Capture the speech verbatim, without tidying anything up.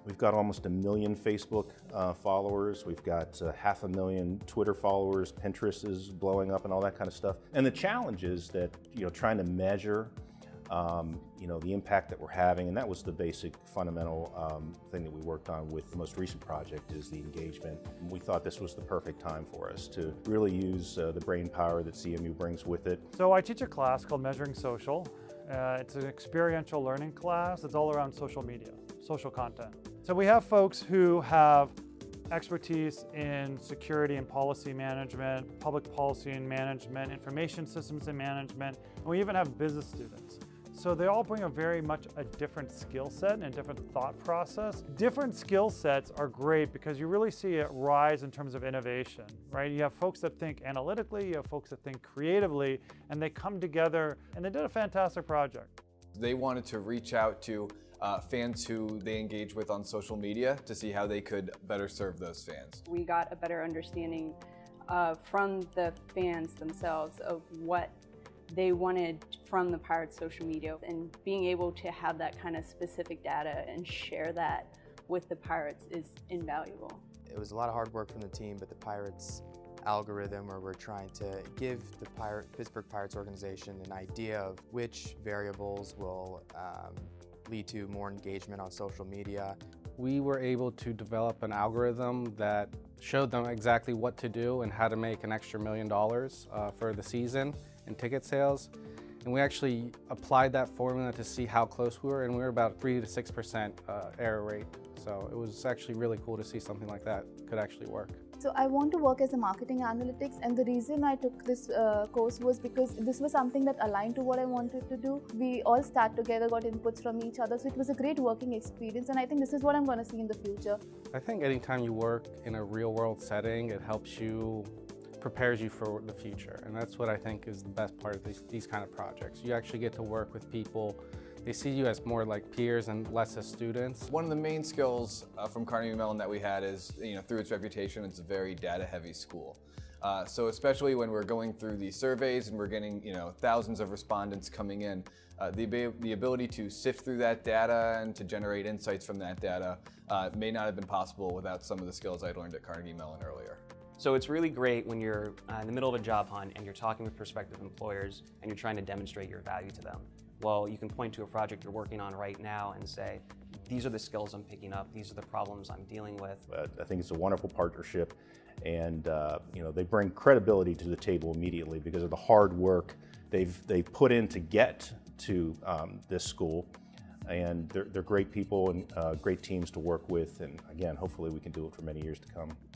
We've got almost a million Facebook uh, followers. We've got uh, half a million Twitter followers. Pinterest is blowing up and all that kind of stuff. And the challenge is that, you know, trying to measure, um, you know, the impact that we're having, and that was the basic fundamental um, thing that we worked on with the most recent project is the engagement. And we thought this was the perfect time for us to really use uh, the brain power that C M U brings with it. So I teach a class called Measuring Social. Uh, it's an experiential learning class. It's all around social media, social content. So we have folks who have expertise in security and policy management, public policy and management, information systems and management, and we even have business students. So they all bring a very much a different skill set and a different thought process. Different skill sets are great because you really see it rise in terms of innovation, right? You have folks that think analytically, you have folks that think creatively, and they come together and they did a fantastic project. They wanted to reach out to uh, fans who they engage with on social media to see how they could better serve those fans. We got a better understanding uh, from the fans themselves of what they wanted from the Pirates social media, and being able to have that kind of specific data and share that with the Pirates is invaluable. It was a lot of hard work from the team, but the Pirates algorithm, where we're trying to give the Pirate, Pittsburgh Pirates organization an idea of which variables will um, lead to more engagement on social media. We were able to develop an algorithm that showed them exactly what to do and how to make an extra million dollars uh, for the season in ticket sales. And we actually applied that formula to see how close we were, and we were about three to six percent uh, error rate. So it was actually really cool to see something like that could actually work. So I want to work as a marketing analytics, and the reason I took this uh, course was because this was something that aligned to what I wanted to do. We all sat together, got inputs from each other, so it was a great working experience, and I think this is what I'm going to see in the future. I think anytime you work in a real world setting, it helps you, prepares you for the future, and that's what I think is the best part of these, these kind of projects. You actually get to work with people. They see you as more like peers and less as students. One of the main skills uh, from Carnegie Mellon that we had is, you know, through its reputation, it's a very data-heavy school. Uh, so especially when we're going through these surveys and we're getting, you know, thousands of respondents coming in, uh, the, the ability to sift through that data and to generate insights from that data uh, may not have been possible without some of the skills I learned at Carnegie Mellon earlier. So it's really great when you're uh, in the middle of a job hunt and you're talking with prospective employers and you're trying to demonstrate your value to them. Well, you can point to a project you're working on right now and say, these are the skills I'm picking up, these are the problems I'm dealing with. Uh, I think it's a wonderful partnership, and uh, you know, they bring credibility to the table immediately because of the hard work they've, they've put in to get to um, this school. And they're, they're great people and uh, great teams to work with, and again, hopefully we can do it for many years to come.